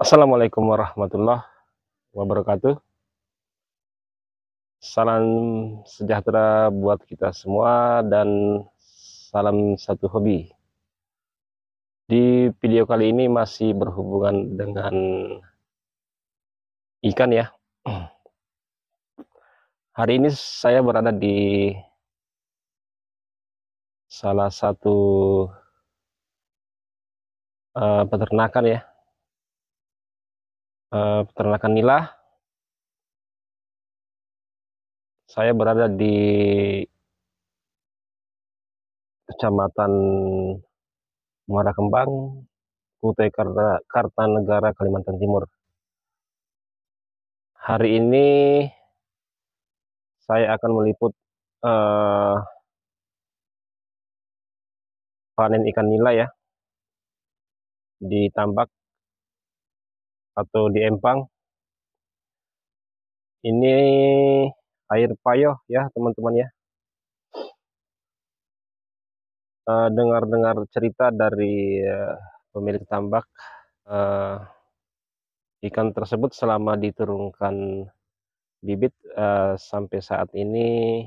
Assalamualaikum warahmatullahi wabarakatuh. Salam sejahtera buat kita semua dan salam satu hobi. Di video kali ini masih berhubungan dengan ikan ya. Hari ini saya berada di salah satu peternakan ya. Peternakan nila. Saya berada di Kecamatan Muara Kembang, Kutai Kartanegara, Kalimantan Timur. Hari ini saya akan meliput panen ikan nila ya di tambak atau di empang. Ini air payoh ya teman-teman ya. Dengar-dengar cerita dari pemilik tambak, ikan tersebut selama diturunkan bibit sampai saat ini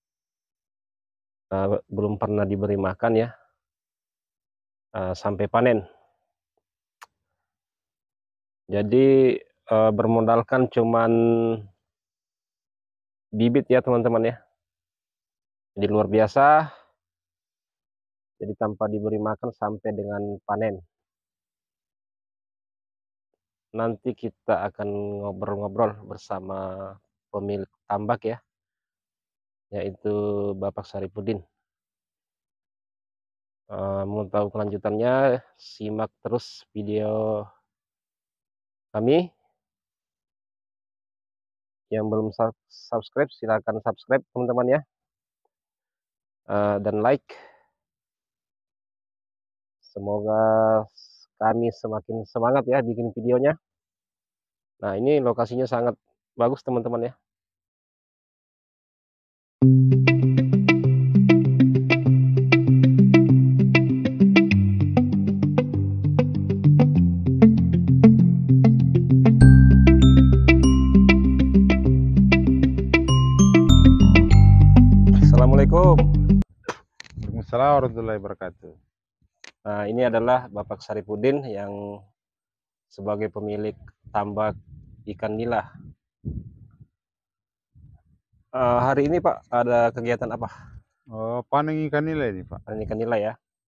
belum pernah diberi makan ya sampai panen. Jadi bermodalkan cuman bibit ya teman-teman ya. Jadi luar biasa. Jadi tanpa diberi makan sampai dengan panen. Nanti kita akan ngobrol-ngobrol bersama pemilik tambak ya, yaitu Bapak Saripudin. Mau tahu kelanjutannya, simak terus video kami. Yang belum subscribe silakan subscribe teman-teman ya, dan like. Semoga kami semakin semangat ya bikin videonya. Nah, ini lokasinya sangat bagus teman-teman ya. Assalamualaikum. Waalaikumsalam warahmatullahi wabarakatuh. Nah, ini adalah Bapak Saripudin yang sebagai pemilik tambak ikan nila. Hari ini Pak ada kegiatan apa? Oh, panen ikan nila ini Pak. Panen ikan nila ya.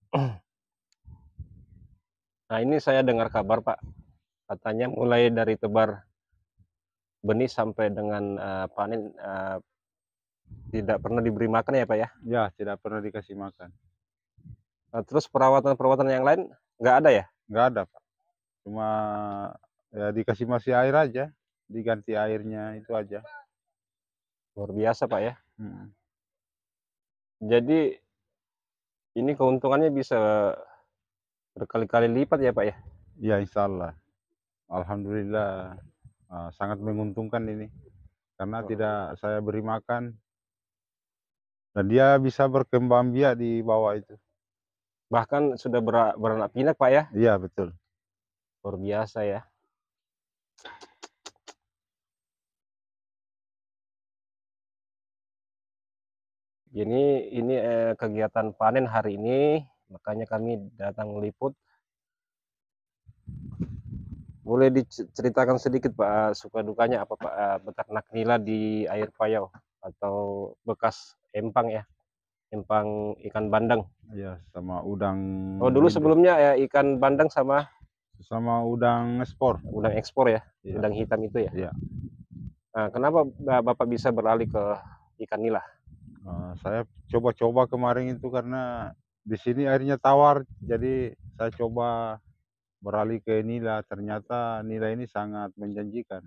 Nah, ini saya dengar kabar Pak, katanya mulai dari tebar benih sampai dengan panen tidak pernah diberi makan ya Pak ya? Ya, tidak pernah dikasih makan. Terus perawatan-perawatan yang lain nggak ada ya? Nggak ada Pak. Cuma ya dikasih masih air aja, diganti airnya itu aja. Luar biasa Pak ya. Hmm. Jadi ini keuntungannya bisa berkali-kali lipat ya Pak ya? Ya, insya Allah. Alhamdulillah sangat menguntungkan ini. Karena tidak saya beri makan. Dan dia bisa berkembang biak di bawah itu. Bahkan sudah beranak pinak Pak ya? Iya, betul. Luar biasa ya. Ini kegiatan panen hari ini, makanya kami datang meliput. Boleh diceritakan sedikit Pak, suka dukanya apa Pak, beternak nila di air payau atau bekas empang ya, empang ikan bandeng. Iya, sama udang. Oh dulu sebelumnya ikan bandeng sama udang ekspor. udang ekspor ya, Iya. udang hitam itu ya. Iya. Nah, kenapa Bapak bisa beralih ke ikan nila? Saya coba-coba kemarin itu karena di sini airnya tawar, jadi saya coba beralih ke nila. Ternyata nila ini sangat menjanjikan.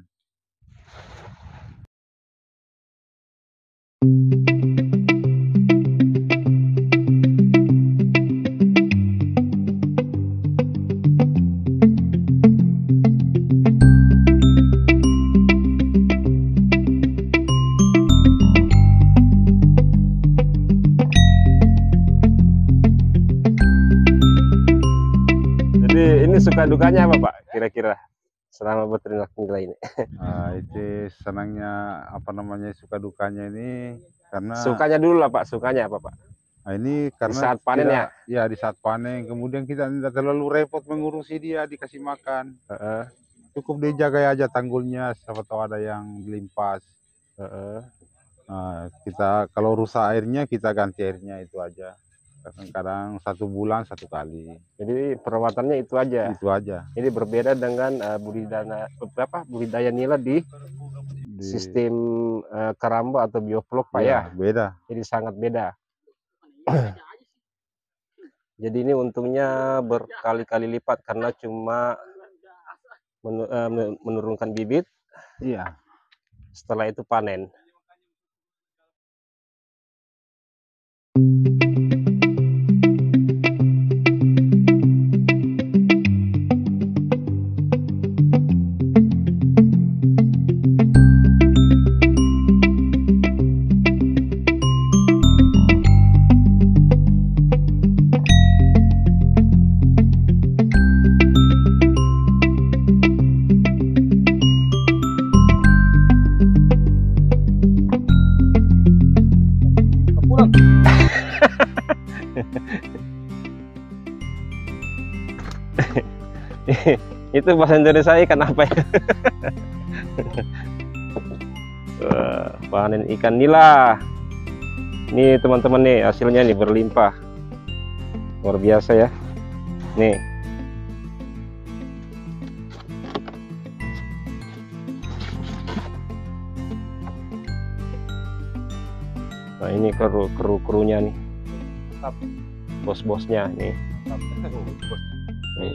Jadi ini suka dukanya apa Pak kira-kira selama berternak nilai ini? Itu senangnya, apa namanya, suka dukanya ini karena Sukanya dulu lah Pak, sukanya apa Pak? ini Di karena saat panen ya? tidak, ya di saat panen, kemudian kita tidak terlalu repot mengurusi dia, dikasih makan. Heeh, Cukup dijaga aja tanggulnya, siapa tahu ada yang melimpas. heeh. Kita kalau rusak airnya, kita ganti airnya, itu aja. Kadang-kadang 1 bulan 1 kali, Jadi perawatannya itu aja. itu aja. Ini berbeda dengan budidaya nila di Di, sistem keramba atau bioflok Pak ya. ya beda. Jadi sangat beda. Jadi ini untungnya berkali-kali lipat karena cuma menurunkan bibit, Iya. setelah itu panen. Itu bahasa Indonesia ikan apa ya? Panen ikan nila. Ini teman-teman nih hasilnya nih berlimpah. Luar biasa ya. Nih. Nah, ini kru-krunya nih. Bos-bosnya nih. Nih.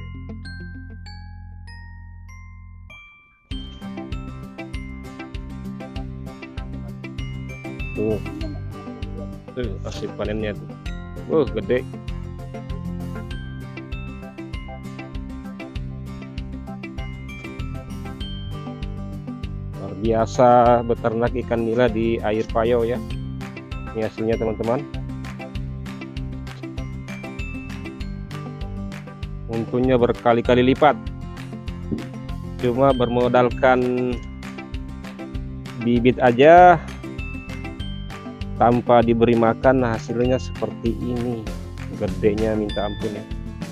Tuh hasil panennya tuh, gede. Luar biasa beternak ikan nila di air payau ya. Ini hasilnya teman-teman. Untungnya berkali-kali lipat. Cuma bermodalkan bibit aja, tanpa diberi makan, hasilnya seperti ini. Gedenya minta ampun ya.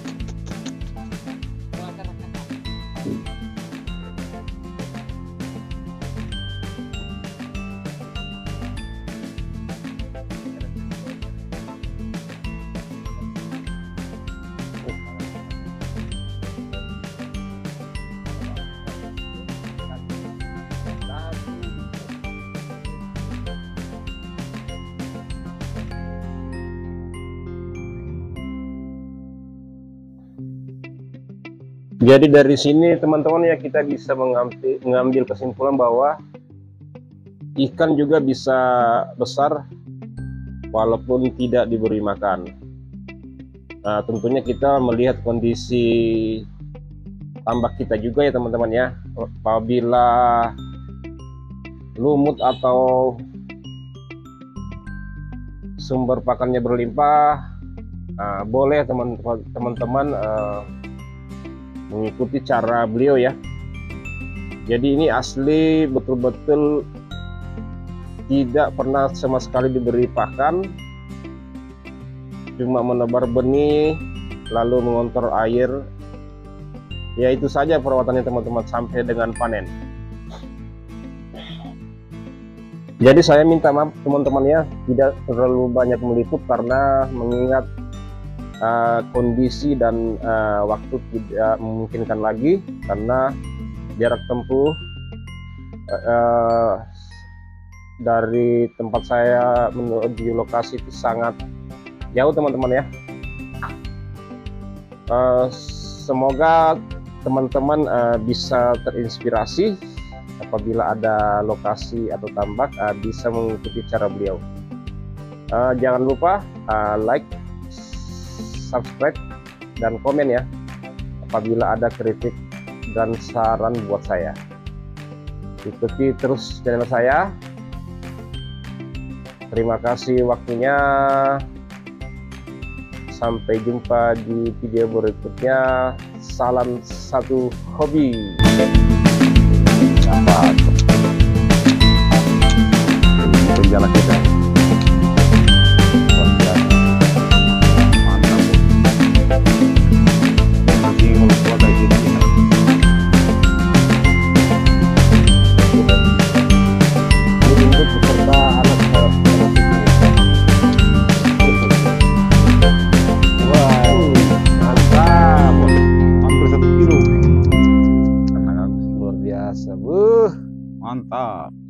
Jadi dari sini teman-teman ya, kita bisa mengambil kesimpulan bahwa ikan juga bisa besar walaupun tidak diberi makan. Nah, tentunya kita melihat kondisi tambak kita juga ya teman-teman ya. Apabila lumut atau sumber pakannya berlimpah, boleh teman-teman mengikuti cara beliau ya. Jadi ini asli betul-betul tidak pernah sama sekali diberi pakan, cuma menebar benih lalu mengontrol air. Ya itu saja perawatannya teman-teman sampai dengan panen. Jadi saya minta maaf teman-teman ya, tidak terlalu banyak meliput karena mengingat kondisi dan waktu tidak memungkinkan lagi, karena jarak tempuh dari tempat saya menuju lokasi itu sangat jauh teman-teman ya. Semoga teman-teman bisa terinspirasi apabila ada lokasi atau tambak bisa mengikuti cara beliau. Jangan lupa like, subscribe, dan komen ya apabila ada kritik dan saran buat saya. Ikuti terus channel saya. Terima kasih waktunya. Sampai jumpa di video berikutnya. salah satu hobi. Dapat penjala kita. Luar biasa. Mantap. Ini kalau keluar dari sini. Ini untuk beserta anak saya. Wow, mantap. Hampir 1 kilo. Karena aku sih. Luar biasa, Mantap.